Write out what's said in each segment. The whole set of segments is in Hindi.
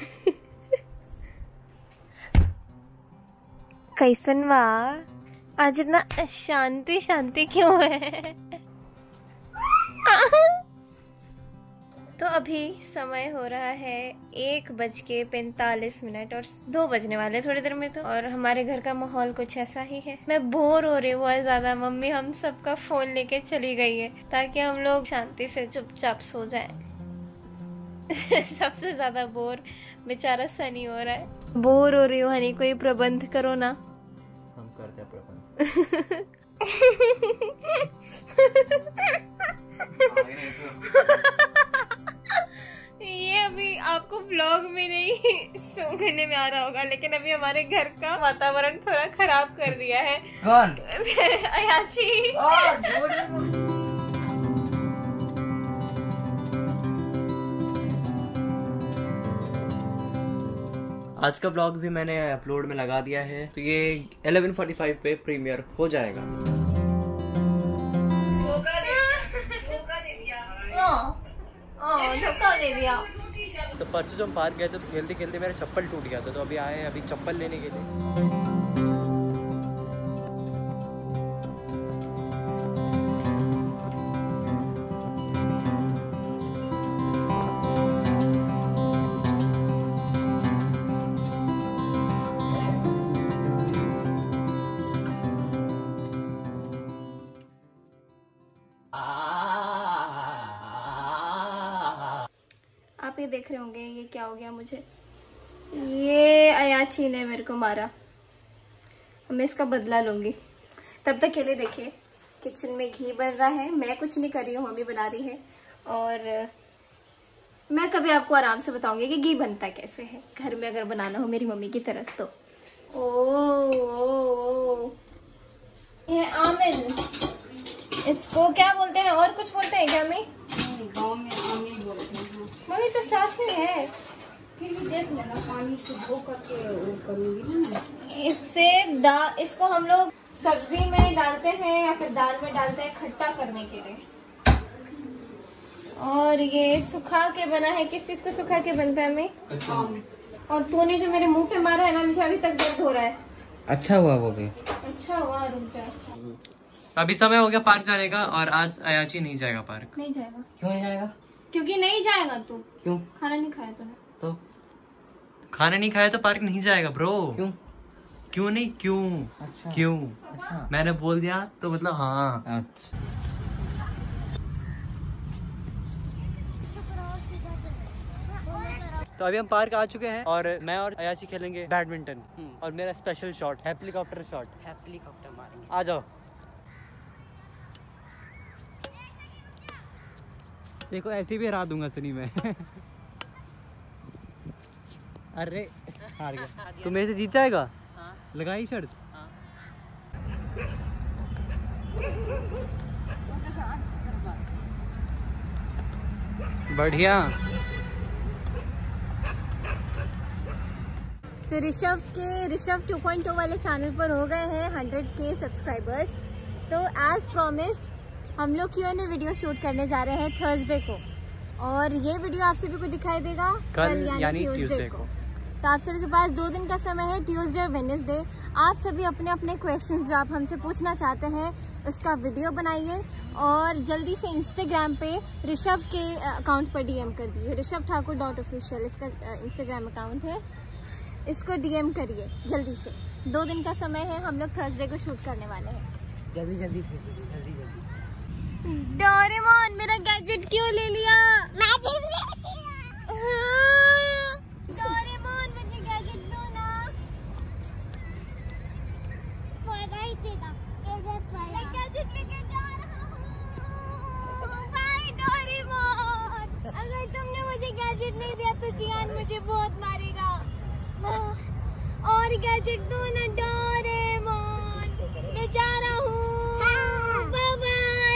कैसन बा? आज इतना शांति शांति क्यों है? तो अभी समय हो रहा है 1:45 और 2 बजने वाले थोड़ी देर में तो। और हमारे घर का माहौल कुछ ऐसा ही है। मैं बोर हो रही हूँ बहुत ज्यादा। मम्मी हम सबका फोन लेके चली गई है ताकि हम लोग शांति से चुपचाप सो जाएं। सबसे ज्यादा बोर बेचारा सनी हो रहा है। बोर हो रही हूँ हनी, कोई प्रबंध करो ना। हम करते हैं प्रबंध। ये अभी आपको व्लॉग में नहीं सुनने में आ रहा होगा, लेकिन अभी हमारे घर का वातावरण थोड़ा खराब कर दिया है। कौन? अयाची। आज का ब्लॉग भी मैंने अपलोड में लगा दिया है, तो ये 11:45 पे प्रीमियर हो जाएगा। धक्का दे दिया। तो परसों जो हम पार्क गए थे तो खेलते खेलते मेरा चप्पल टूट गया था, तो अभी आए अभी चप्पल लेने के लिए। आप ये देख रहे होंगे ये क्या हो गया मुझे। ये अयाची ने मेरे को मारा, मैं इसका बदला लूंगी। तब तक के लिए देखिए किचन में घी बन रहा है। मैं कुछ नहीं कर रही हूँ, मम्मी बना रही है। और मैं कभी आपको आराम से बताऊंगी कि घी बनता कैसे है घर में, अगर बनाना हो मेरी मम्मी की तरह तो। ओ ये आमिल, इसको क्या बोलते हैं? और कुछ बोलते हैं क्या? मैं गाँव में आमिल बोलते हैं। मम्मी तो साथ में है। फिर भी देख लेना, पानी से धो करके वो करूंगी ना। इससे इसको हम लोग सब्जी में डालते हैं या फिर दाल में डालते हैं खट्टा करने के लिए। और ये सुखा के बना है। किस चीज को सुखा के बनता है? मैं और तूने जो मेरे मुंह पे मारा है ना, मुझे अभी तक दर्द हो रहा है। अच्छा हुआ वो भी। अच्छा हुआ, रुक जा। अभी समय हो गया पार्क जाने का, और आज अयाची नहीं जाएगा पार्क। नहीं जाएगा? क्यों नहीं जाएगा? क्योंकि नहीं जाएगा तू। क्यों? खाना नहीं खाया तूने तो? खाना नहीं खाया तो पार्क नहीं जाएगा ब्रो। क्यों? क्यों नहीं? क्यों? अच्छा। क्यों? अच्छा। मैंने बोल दिया तो मतलब हाँ। अच्छा। तो अभी हम पार्क आ चुके हैं और मैं और अयाची खेलेंगे बैडमिंटन। और मेरा special shot, helicopter shot. Helicopter मारेंगे। आ जाओ। देखो ऐसे भी हरा दूंगा सनी में। अरे हार गया। तू मेरे से जीत जाएगा? हाँ। लगाई शर्त? हाँ। बढ़िया। तो ऋषभ 2.0 वाले चैनल पर हो गए हैं 100K सब्सक्राइबर्स। तो एज प्रोमिस्ड हम लोग Q&A वीडियो शूट करने जा रहे हैं थर्सडे को, और ये वीडियो आप सभी को दिखाई देगा कल यानी ट्यूसडे को। तो आप सभी के पास 2 दिन का समय है, ट्यूसडे और वेडनेसडे। आप सभी अपने अपने क्वेश्चंस जो आप हमसे पूछना चाहते हैं उसका वीडियो बनाइए और जल्दी से इंस्टाग्राम पे ऋषभ के अकाउंट पर DM कर दीजिए। rishabthakur.official इसका इंस्टाग्राम अकाउंट है, इसको DM करिए जल्दी से। 2 दिन का समय है, हम लोग थर्सडे को शूट करने वाले हैं। जल्दी जल्दी। डोरेमोन मेरा गैजेट क्यों ले लिया? डोरेमोन मुझे गैजेट दो ना। मैं गैजेट लेके जा रहा हूँ। Bye Doraemon. अगर तुमने मुझे गैजेट नहीं दिया तो जियान मुझे बहुत मारेगा। और गैजेट दो ना डोरेमोन, मैं जा रहा हूँ। Bye bye.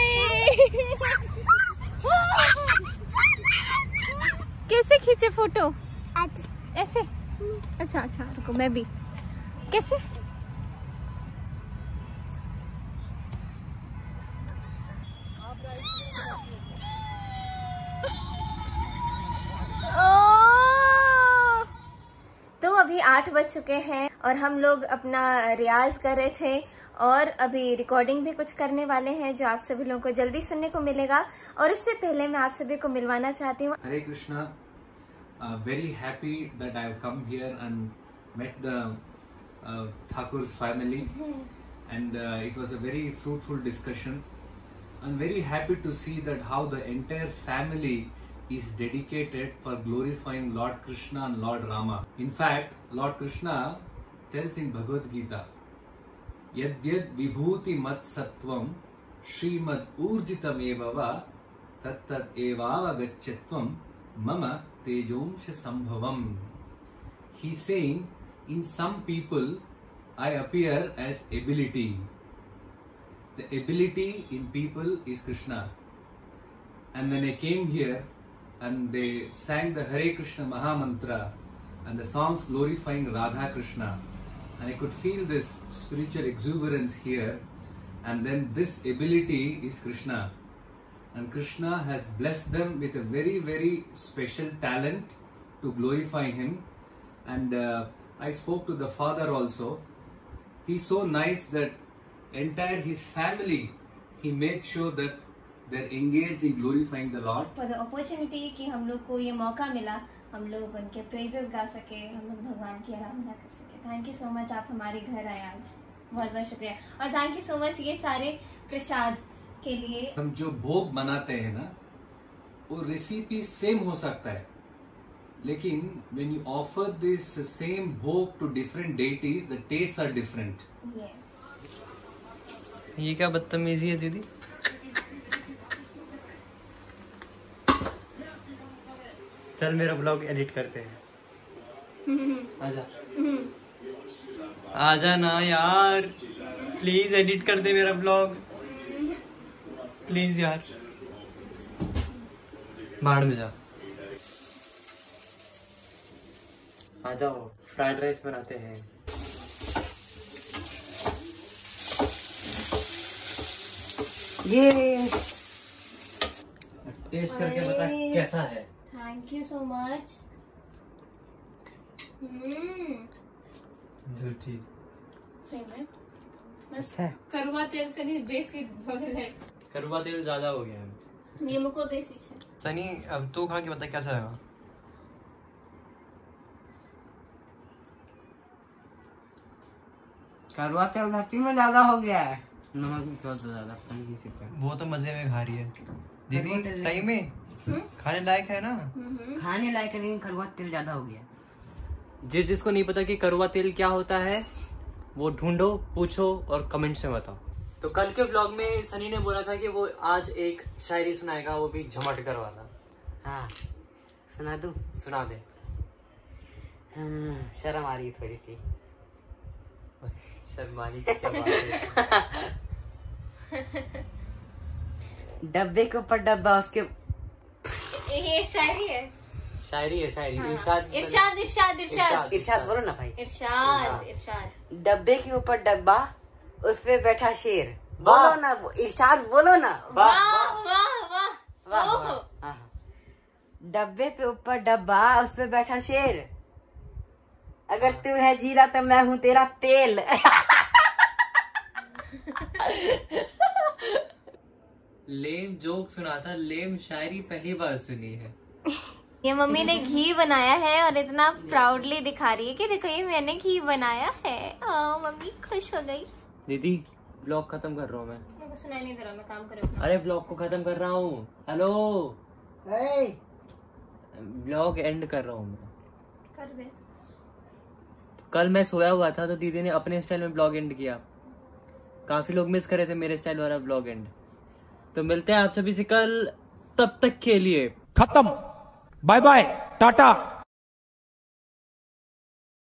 कैसे खींचे फोटो? ऐसे? अच्छा रुको मैं भी। कैसे? 8 बज चुके हैं और हम लोग अपना रियाज कर रहे थे और अभी रिकॉर्डिंग भी कुछ करने वाले हैं जो आप सभी लोगों को जल्दी सुनने को मिलेगा। और उससे पहले मैं आप सभी को मिलवाना चाहती हूँ। हरे Krishna, very happy that I have come here and met the Thakur's family and it was a very fruitful discussion. I'm very happy to see that how the entire family is dedicated for glorifying Lord Krishna and Lord Rama. In fact, Lord Krishna tells in Bhagavad Gita, Yadyad vibhuti mat sattvam Srimad urjitam evava Tattat evava gachyatvam Mama tejomsha sambhavam. He's saying, in some people I appear as ability. The ability in people is Krishna. And when I came here and they sang the Hare Krishna Maha Mantra and the songs glorifying Radha Krishna, and I could feel this spiritual exuberance here, and then this ability is Krishna. And Krishna has blessed them with a very, very special talent to glorify Him. And I spoke to the father also. He's so nice that entire his family, he made sure that they're engaged in glorifying the Lord. For the opportunity कि हम लोग को ये मौका मिला, हम लोग उनके प्रेजेस गा सके, हम लोग भगवान की आराधना कर सके। थैंक यू सो मच, आप हमारे घर आए आज, बहुत बहुत शुक्रिया। और थैंक यू सो मच ये सारे प्रसाद के लिए। हम जो भोग बनाते हैं ना, वो रेसिपी सेम हो सकता है, लेकिन when you offer this same भोग to different deities, the tastes are different. Yes. ये क्या बदतमीजी है दीदी? चल मेरा ब्लॉग एडिट करते हैं। आजा आजा ना यार, प्लीज एडिट कर दे मेरा ब्लॉग, प्लीज यार। बाहर में जा। आ जाओ, फ्राइड राइस बनाते हैं। ये टेस्ट करके बता कैसा है। Thank you so much. झूठी सही में बस अच्छा है। कड़वा तेल कभी बेसी भले कड़वा तेल ज्यादा हो गया है। नींबू को बेसी है। सनी अब तू खा के बता कैसा है। कड़वा तेल धरती में ज्यादा हो गया है, नमक भी थोड़ा ज्यादा। वो तो मजे में खा रही है दीदी, सही में खाने लायक है ना। खाने लायक है, लेकिन कड़वा तेल ज्यादा हो गया। जिसको नहीं पता कि कड़वा तेल क्या होता है, वो ढूंढो, पूछो और कमेंट्स में बताओ। तो कल के व्लॉग में सनी ने बोला था कि वो आज एक शायरी सुनाएगा, वो भी झमट कर वाला। हाँ सुना दूं? सुना दे। शर्म आ रही थोड़ी सी। शर्मानी की क्या बात है। डब्बे के ऊपर डब्बा, उसके ये शायरी है। शायरी है, शायरी। हाँ। इरशाद इरशाद इरशाद इरशाद इरशाद बोलो ना भाई। इरशाद इरशाद। डब्बे के ऊपर डब्बा, उस पे बैठा शेर। बोलो ना, इरशाद बोलो ना। वाह वाह वाह वाह ओह। वाह। डब्बे पे ऊपर डब्बा, उस पे बैठा शेर। अगर तू है जीरा तो मैं हूँ तेरा तेल। लेम जोक सुना था, लेम शायरी पहली बार सुनी है। ये मम्मी ने घी बनाया है और इतना प्राउडली दिखा रही है कि देखो ये मैंने घी बनाया है। मम्मी खुश हो गई। दीदी ब्लॉग खत्म कर रहा हूँ मैं। मेरे को सुनाई नहीं दे रहा, मैं काम कर रहा हूँ। अरे ब्लॉग को खत्म कर रहा हूँ। हेलो, ब्लॉग एंड कर रहा हूँ मैं। कर दे। कल मैं सोया हुआ था तो दीदी ने अपने स्टाइल में ब्लॉग एंड किया। काफी लोग मिस कर रहे थे मेरे स्टाइल वाला ब्लॉग एंड। तो मिलते हैं आप सभी से कल, तब तक के लिए खत्म। Bye bye, Tata.